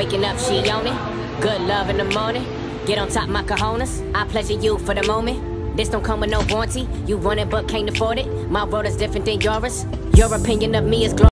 Waking up, she on it. Good love in the morning. Get on top my cojones. I pleasure you for the moment. This don't come with no warranty. You want it but can't afford it. My world is different than yours. Your opinion of me is glorious.